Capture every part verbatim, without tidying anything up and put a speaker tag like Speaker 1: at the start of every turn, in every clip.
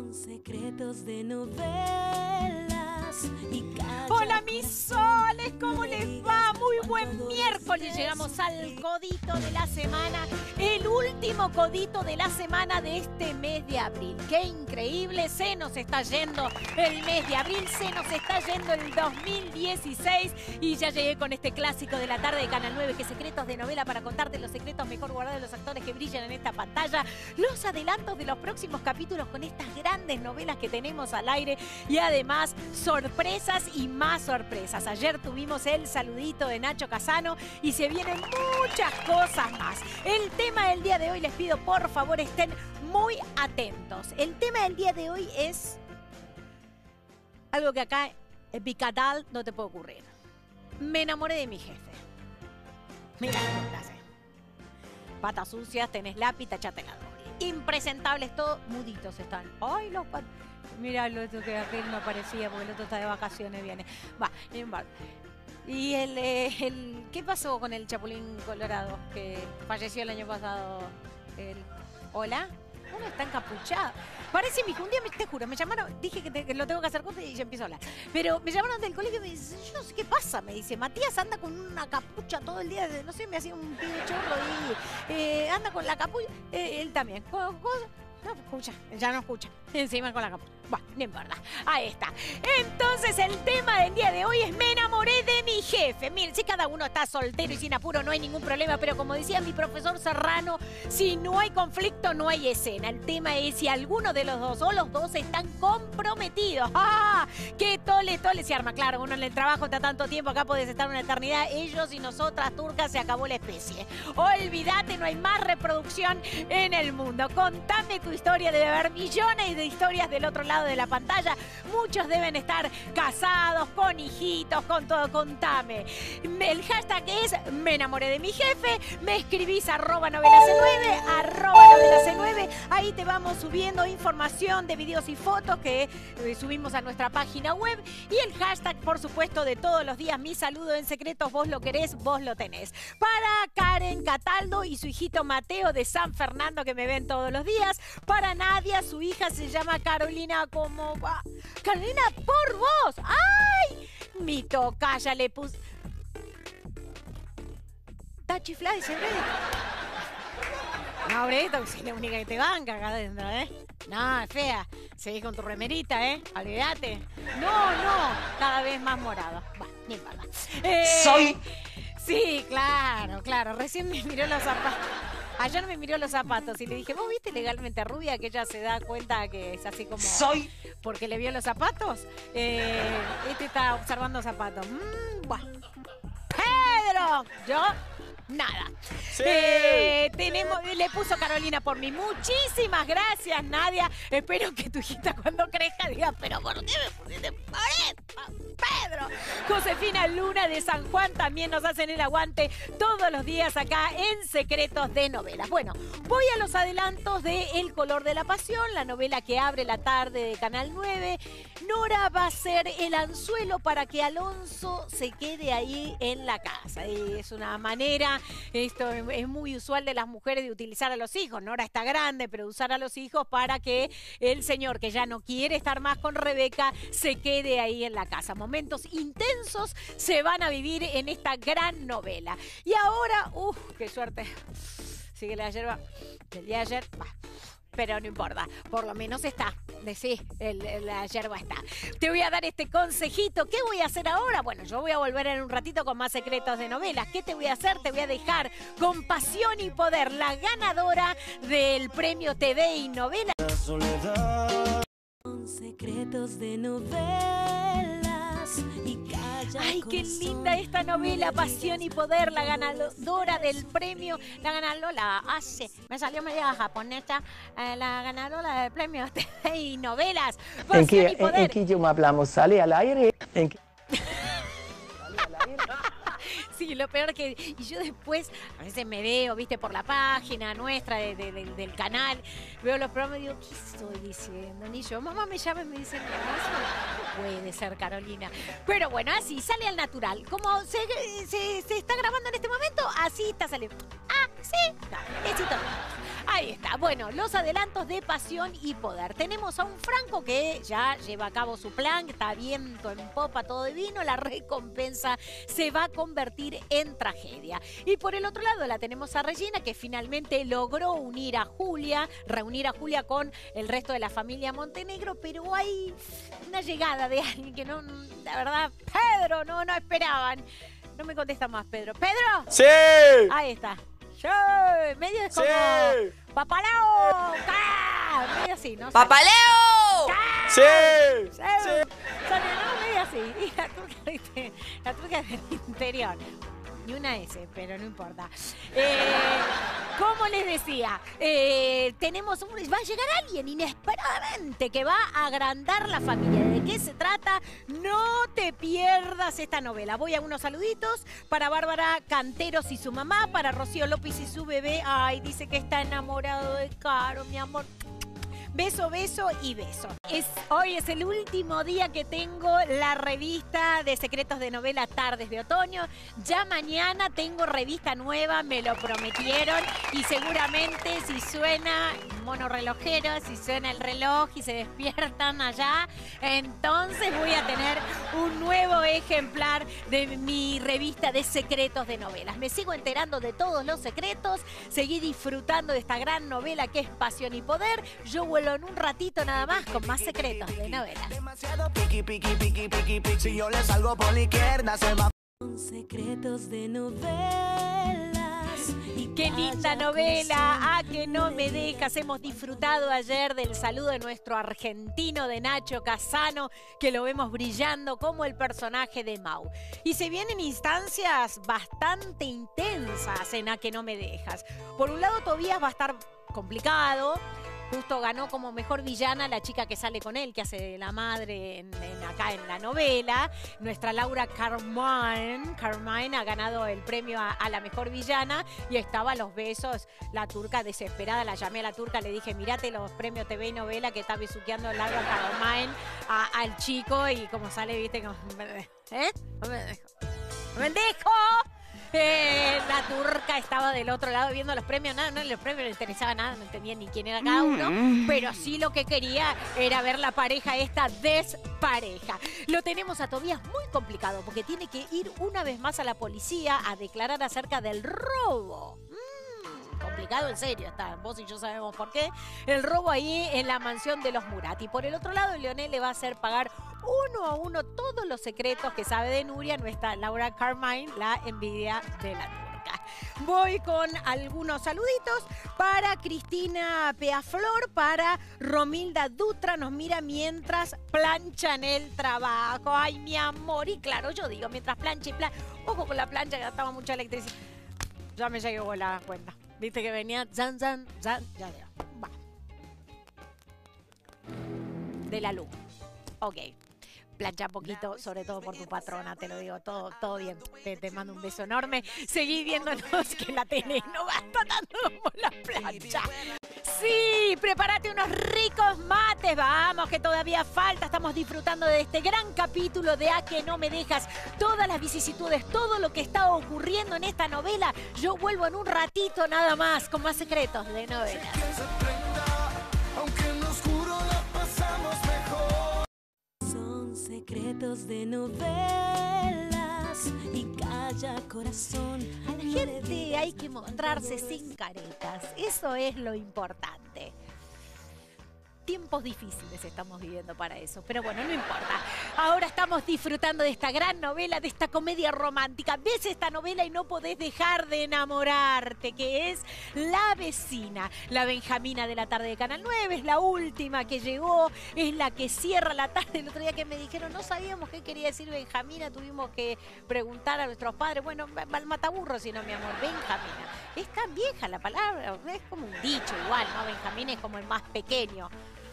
Speaker 1: Secretos de novelas y
Speaker 2: Hola mis soles, ¿cómo les va? Muy buen miércoles, llegamos al codito de la semana, el último codito de la semana de este mes de abril. ¡Qué increíble! Se nos está yendo el mes de abril, se nos está yendo el dos mil dieciséis y ya llegué con este clásico de la tarde de Canal nueve, que es Secretos de Novela, para contarte los secretos mejor guardados de los actores que brillan en esta pantalla, los adelantos de los próximos capítulos con estas grandes novelas que tenemos al aire y además sorpresas y más sorpresas. Ayer tuvimos el saludito de Nacho Casano y se vienen muchas cosas más. El tema del día de hoy, les pido por favor estén muy atentos. El tema del día de hoy es algo que acá en Picatal no te puede ocurrir. Me enamoré de mi jefe. Mira esta frase. Patas sucias, tenés lápiz, tachate la doble. Impresentables todos, muditos están. Ay, los patos. Mira lo otro que aquel no aparecía porque el otro está de vacaciones, viene. Va, va. Y el, eh, el... ¿Qué pasó con el Chapulín Colorado que falleció el año pasado? El, ¿Hola? Bueno, está encapuchado. Parece mi hijo. Un día, me, te juro, me llamaron, dije que, te, que lo tengo que hacer corte y ya empiezo a hablar. Pero me llamaron del colegio y me dicen, yo no sé qué pasa. Me dice, Matías anda con una capucha todo el día. De, no sé, me hacía un pibe chorro y eh, anda con la capucha. Eh, él también. ¿Cómo, cómo? No escucha, ya no escucha. Encima con la capucha. Bueno, no importa. Ahí está. Entonces el tema del día de hoy es me enamoré de mi jefe. Miren, si cada uno está soltero y sin apuro no hay ningún problema, pero como decía mi profesor Serrano, si no hay conflicto no hay escena. El tema es si alguno de los dos o los dos están comprometidos. ¡Ah! ¡Qué tole, tole se arma! Claro, uno en el trabajo está tanto tiempo, acá podés estar una eternidad. Ellos y nosotras, turcas, se acabó la especie. Olvídate, no hay más reproducción en el mundo. Contame tu historia, debe haber millones de historias del otro lado de la pantalla. Muchos deben estar casados, con hijitos, con todo. Contame. El hashtag es me enamoré de mi jefe. Me escribís arroba novela C nueve, arroba novela C nueve. Ahí te vamos subiendo información de videos y fotos que eh, subimos a nuestra página web. Y el hashtag, por supuesto, de todos los días, mi saludo en secretos, vos lo querés, vos lo tenés. Para Karen Cataldo y su hijito Mateo de San Fernando, que me ven todos los días. Para Nadia, su hija se llama Carolina. ¿Cómo va? Carolina, por vos. ¡Ay! Mi tocaya le puse. Está chiflada y se ve. No, Breto, es la única que te banca acá adentro, ¿eh? No, es fea. Seguís con tu remerita, ¿eh? Olvídate. No, no. Cada vez más morado. Bueno, ni importa. Eh,
Speaker 3: Soy.
Speaker 2: Sí, claro, claro. Recién me miró los zapatos. Ayer me miró los zapatos y le dije, ¿vos viste Legalmente Rubia? Que ella se da cuenta que es así como...
Speaker 3: Soy.
Speaker 2: Porque le vio los zapatos. Eh, este está observando zapatos. Mm, bueno. Pedro. Yo... Nada.
Speaker 3: Sí.
Speaker 2: Eh, tenemos, le puso Carolina por mí. Muchísimas gracias, Nadia. Espero que tu hijita cuando crezca diga, pero ¿por qué me pusiste por esto, Pedro? Josefina Luna de San Juan también nos hacen el aguante todos los días acá en Secretos de Novelas. Bueno, voy a los adelantos de El color de la pasión, la novela que abre la tarde de Canal nueve. Nora va a ser el anzuelo para que Alonso se quede ahí en la casa. Es una manera... Esto es muy usual de las mujeres de utilizar a los hijos. Nora está grande, pero usar a los hijos para que el señor que ya no quiere estar más con Rebeca se quede ahí en la casa. Momentos intensos se van a vivir en esta gran novela. Y ahora, uff, qué suerte. Sigue la yerba del día de ayer. Bah. Pero no importa, por lo menos está. Sí, el, el, la yerba está. Te voy a dar este consejito. ¿Qué voy a hacer ahora? Bueno, yo voy a volver en un ratito con más secretos de novelas. ¿Qué te voy a hacer? Te voy a dejar con Pasión y Poder, la ganadora del premio T V y Novela.
Speaker 1: Secretos de novelas y
Speaker 2: Ay, qué linda esta novela, Pasión y Poder, la ganadora del premio, la ganadora, hace, me salió media japonesa, eh, la ganadora del premio T V y Novelas, Pasión
Speaker 4: ¿En qué,
Speaker 2: y Poder.
Speaker 4: ¿En, en qué idioma hablamos? ¿Sale al aire? ¿En qué... ¿Sale al aire?
Speaker 2: Sí, lo peor que... Y yo después, a veces me veo, viste, por la página nuestra de, de, de, del canal, veo los programas y digo, ¿qué estoy diciendo? Ni yo, mamá me llama y me dice, no, eso no puede ser, Carolina. Pero bueno, así, sale al natural. Como se, se, se está grabando en este momento, así está saliendo. Ah, sí, no, éxito. Ahí está. Bueno, los adelantos de Pasión y Poder. Tenemos a un Franco que ya lleva a cabo su plan, está viento en popa, todo divino. La recompensa se va a convertir en tragedia. Y por el otro lado la tenemos a Regina, que finalmente logró unir a Julia, reunir a Julia con el resto de la familia Montenegro, pero hay una llegada de alguien que no, la verdad, Pedro, no, no esperaban. No me contesta más, Pedro. ¿Pedro?
Speaker 3: ¡Sí!
Speaker 2: Ahí está. Sí, medio es
Speaker 3: ¡Sí!
Speaker 2: como ¡Papaleo! ¡Cá! Medio así, ¿no?
Speaker 5: ¡Papaleo!
Speaker 2: ¡Cá!
Speaker 3: ¡Sí!
Speaker 2: Sí.
Speaker 3: ¡Sí!
Speaker 2: Sale, ¿no? Medio así. Y la turca, ¿viste? La turca del interior. Ni una S, pero no importa. Eh, como les decía, eh, tenemos un, va a llegar alguien inesperadamente que va a agrandar la familia. ¿De qué se trata? No te pierdas esta novela. Voy a unos saluditos para Bárbara Canteros y su mamá, para Rocío López y su bebé. Ay, dice que está enamorado de Caro, mi amor. Beso, beso y beso. Es, hoy es el último día que tengo la revista de secretos de novela Tardes de Otoño. Ya mañana tengo revista nueva, me lo prometieron. Y seguramente si suena mono relojero, si suena el reloj y se despiertan allá, entonces voy a tener un nuevo ejemplar de mi revista de secretos de novelas. Me sigo enterando de todos los secretos, seguí disfrutando de esta gran novela que es Pasión y Poder. Yo vuelvo en un ratito nada más con más secretos de novelas.
Speaker 6: Demasiado piqui, piqui, piqui, piqui, piqui. Si yo le salgo por la izquierda, se va.
Speaker 1: Son secretos de novelas. Y
Speaker 2: ¡Qué linda novela! ¡Ah, que no me dejas! Hemos disfrutado ayer del saludo de nuestro argentino, de Nacho Casano, que lo vemos brillando como el personaje de Mau. Y se vienen instancias bastante intensas en A que no me dejas. Por un lado, Tobías va a estar complicado. Justo ganó como mejor villana la chica que sale con él, que hace de la madre en, en acá en la novela. Nuestra Laura Carmine, Carmine ha ganado el premio a, a la mejor villana y estaba a los besos. La turca desesperada, la llamé a la turca, le dije, mirate los premios T V y novela que está besuqueando Laura Carmine a, al chico y como sale, viste, como... ¿Eh? No me dejo. ¡No me dejo! Eh, la turca estaba del otro lado viendo los premios. Nada, no, los premios no le interesaba nada, no entendía ni quién era cada uno. Mm. Pero sí lo que quería era ver la pareja esta despareja. Lo tenemos a Tobías muy complicado porque tiene que ir una vez más a la policía a declarar acerca del robo. Mm, complicado en serio está. Vos y yo sabemos por qué. El robo ahí en la mansión de los Murat. Y por el otro lado, Leonel le va a hacer pagar uno a uno todos los secretos que sabe de Nuria, nuestra Laura Carmine, la envidia de la turca. Voy con algunos saluditos para Cristina Peaflor, para Romilda Dutra, nos mira mientras planchan el trabajo. Ay, mi amor, y claro, yo digo, mientras plancha y plancha, ojo con la plancha que gastaba mucha electricidad. Ya me llegó la cuenta. Viste que venía, zan, zan, zan, ya veo. Va. De la luz. Ok. Plancha poquito, sobre todo por tu patrona, te lo digo, todo, todo bien. Te, te mando un beso enorme. Seguí viéndonos que la tele no gasta tanto como la plancha. Sí, prepárate unos ricos mates, vamos, que todavía falta. Estamos disfrutando de este gran capítulo de A que no me dejas. Todas las vicisitudes, todo lo que está ocurriendo en esta novela. Yo vuelvo en un ratito nada más con más secretos de novelas.
Speaker 1: Secretos de novelas y calla corazón.
Speaker 2: A la gente hay que mostrarse sin caretas. Eso es lo importante. Tiempos difíciles estamos viviendo para eso, pero bueno, no importa. Ahora estamos disfrutando de esta gran novela, de esta comedia romántica. Ves esta novela y no podés dejar de enamorarte, que es La Vecina. La Benjamina de la tarde de Canal nueve, es la última que llegó, es la que cierra la tarde. El otro día que me dijeron, no sabíamos qué quería decir Benjamina, tuvimos que preguntar a nuestros padres. Bueno, al mataburro, si no, mi amor, Benjamina. Es tan vieja la palabra, es como un dicho igual, ¿no? Benjamín es como el más pequeño.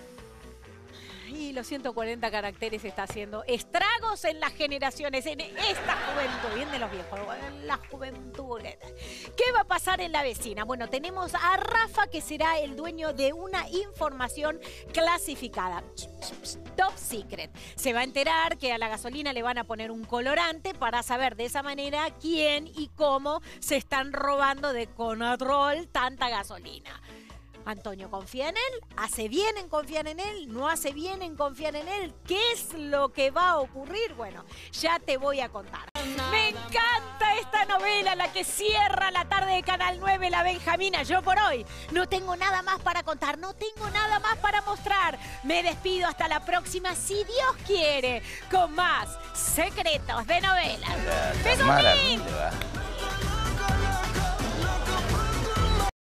Speaker 2: Y los ciento cuarenta caracteres está haciendo estragos en las generaciones, en esta juventud, bien de los viejos, en la juventud. ¿Qué va a pasar en La Vecina? Bueno, tenemos a Rafa, que será el dueño de una información clasificada. Top secret. Se va a enterar que a la gasolina le van a poner un colorante para saber de esa manera quién y cómo se están robando de Conatrol tanta gasolina. Antonio confía en él, hace bien en confiar en él, no hace bien en confiar en él. ¿Qué es lo que va a ocurrir? Bueno, ya te voy a contar. Me encanta esta novela, la que cierra la tarde de Canal nueve, La Benjamina. Yo por hoy no tengo nada más para contar, no tengo nada más para mostrar. Me despido hasta la próxima, si Dios quiere, con más secretos de novelas. ¡Besos!
Speaker 3: Maravilla.